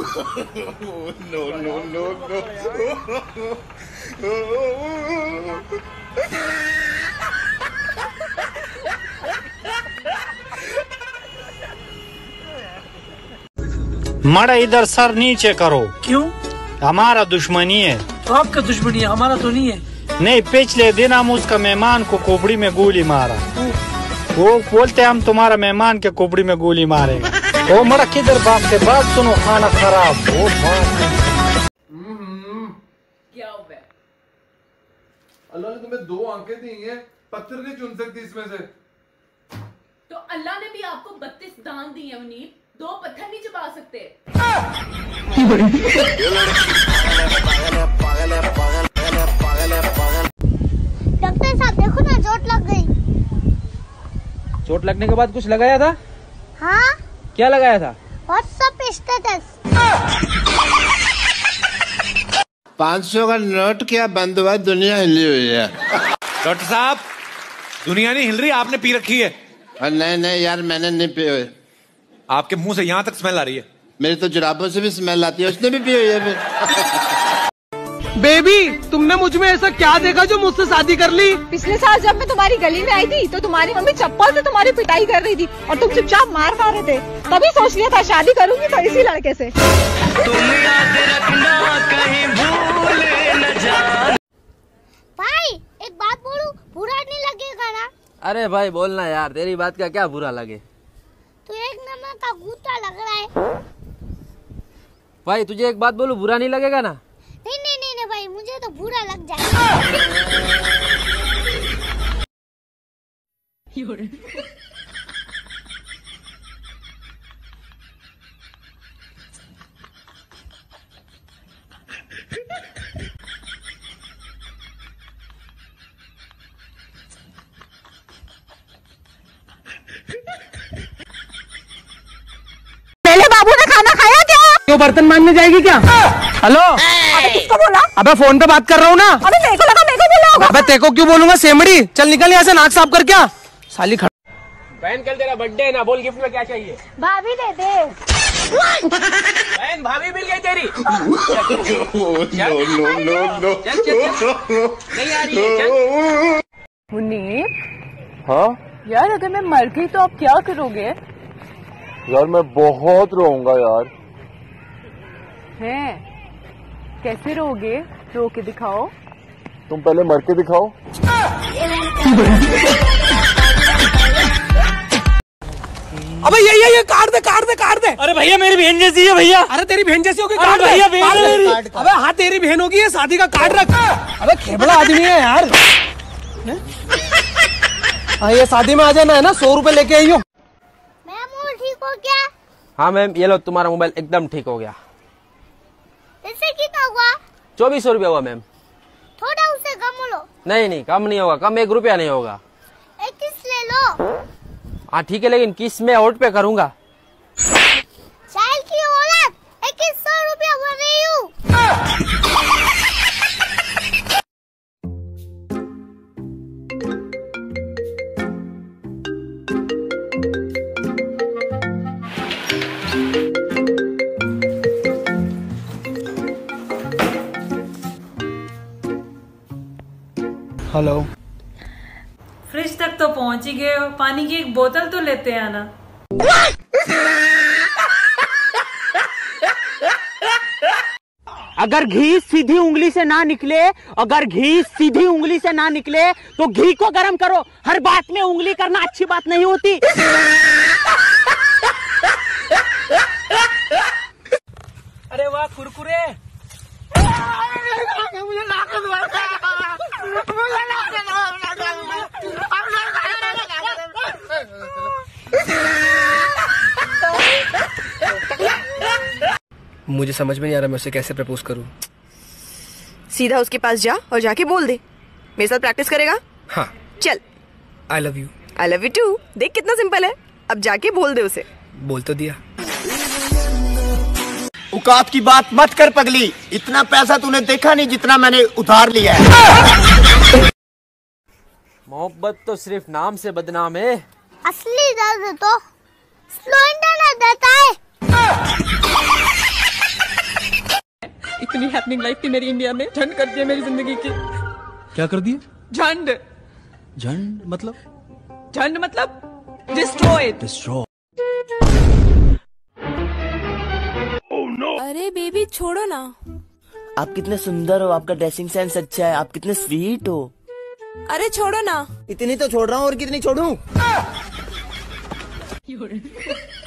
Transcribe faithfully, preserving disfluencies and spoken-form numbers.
No no no no. मड़ा इधर sir नीचे करो। क्यों? हमारा दुश्मनी है। तो आपका दुश्मनी है, हमारा तो नहीं है। नहीं, पिछले दिन हम उसका मेहमान को खोपड़ी में गोली मारा। वो बोलते हम तुम्हारा मेहमान के खोपड़ी में गोली मारेगा। वो मरा किधर भागते? बात सुनो, खाना खराब। वो क्या हो गया? अल्लाह ने तुम्हें दो आंखें दी हैं, पत्थर नहीं चुन सकती इसमें से। तो अल्लाह ने भी आपको बत्तीस दांत दिए हैं मुनीब, दो पत्थर नहीं चबा सकते। डॉक्टर साहब देखो ना, चोट लग गई। चोट लगने के बाद कुछ लगाया था? हाँ। क्या लगाया था? WhatsApp status. पाँच सौ का नोट क्या बंद हुआ? दुनिया हिली हुई है। डॉक्टर साहब, दुनिया नहीं हिल रही, आपने पी रखी है। नहीं नहीं यार, मैंने नहीं पी हुई। आपके मुंह से यहाँ तक स्मेल आ रही है। मेरी तो जुराबों से भी स्मेल आती है, उसने भी पी हुई है फिर। बेबी, तुमने मुझ में ऐसा क्या देखा जो मुझसे शादी कर ली? पिछले साल जब मैं तुम्हारी गली में आई थी तो तुम्हारी मम्मी चप्पल से तुम्हारी पिटाई कर रही थी और तुम चुपचाप मार खा रहे थे। तभी सोच लिया था शादी करूंगी तो इसी लड़के से। तुम याद रखना कहीं भूल न जा। भाई एक बात बोलूं, बुरा नहीं लगेगा ना? अरे भाई बोलना यार, तेरी बात का क्या बुरा लगे। तो एक नंबर का गुस्सा लग रहा है। भाई तुझे एक बात बोलूं, बुरा नहीं लगेगा ना? नहीं नहीं नहीं नहीं भाई, मुझे तो बुरा लग जाएगा। पहले बाबू ने खाना खाया क्या? क्यों बर्तन मांगने जाएगी क्या? हेलो, अबे किसको बोला? अबे फोन पे बात कर रहा हूँ ना। अबे मेरे को लगा मेरे को बोला होगा। अबे तेको क्यों बोलूंगा सेमड़ी, चल निकल यहाँ से, नाक साफ कर। क्या साली खड़... बहन कल तेरा बर्थडे है ना, बोल गिफ्ट में क्या चाहिए? भाभी दे दे। बहन भाभी मिल गई तेरी। No no no no. नहीं आ रही है, चल। मुनीब, हाँ यार अगर मैं मर गई तो आप क्या करोगे? यार मैं बहुत रोऊंगा यार। हैं? कैसे रोगे? रो के दिखाओ। तुम पहले मर के दिखाओ। अबे ये ये ये काट दे काट दे काट दे। अरे भैया मेरी बहन जैसी है भैया। अरे तेरी बहन जैसी होगी, अरे काट दे। भैया बहन है मेरी। अबे हाँ तेरी बहन होगी, ये शादी का कार्ड रख। अबे खेबड़ा आदमी है यार। हाँ ये शादी में आ जाना है ना, सौ रुपए लेके आई हो। मैम ठीक हो क्या? हाँ मैम, ये लो तुम्हारा मोबाइल एकदम ठीक हो गया। इससे कितना हुआ? चौबीस सौ रुपया हुआ मैम। थोड़ा उससे कम लो। नहीं नहीं कम नहीं होगा, कम एक रुपया नहीं होगा। एक किस ले लो। हाँ ठीक है, लेकिन किस में होल्ड पे करूंगा। चाइल की औलाद, इक्कीस सौ रुपया भर रही हूँ। हेलो, फ्रिज तक तो पहुंच ही गए हो, पानी की एक बोतल तो लेते आना। अगर घी सीधी उंगली से ना निकले, अगर घी सीधी उंगली से ना निकले तो घी को गर्म करो। हर बात में उंगली करना अच्छी बात नहीं होती। अरे वाह कुरकुरे। मुझे समझ में नहीं आ रहा मैं उसे कैसे प्रपोज करूं। सीधा उसके पास जा और जाके बोल दे। मेरे साथ प्रैक्टिस करेगा? हाँ चल। I love you. I love you too. देख कितना सिंपल है, अब जाके बोल दे उसे। बोल तो दिया। औकात की बात मत कर पगली, इतना पैसा तूने देखा नहीं जितना मैंने उधार लिया है। मोहब्बत तो सिर्फ नाम से बदनाम है, असली दर्द तो स्लो इंटरनेट देता है। ओनली हैपनिंग लाइफ थी मेरी इंडिया में, झंड कर दिया मेरी जिंदगी की। क्या कर दिए? झंड। झंड मतलब? झंड मतलब डिस्ट्रॉयड। डिस्ट्रॉय। अरे बेबी छोड़ो ना। आप कितने सुंदर हो, आपका ड्रेसिंग सेंस अच्छा है, आप कितने स्वीट हो। अरे छोड़ो ना। इतनी तो छोड़ रहा हूँ, और कितनी छोड़ूं?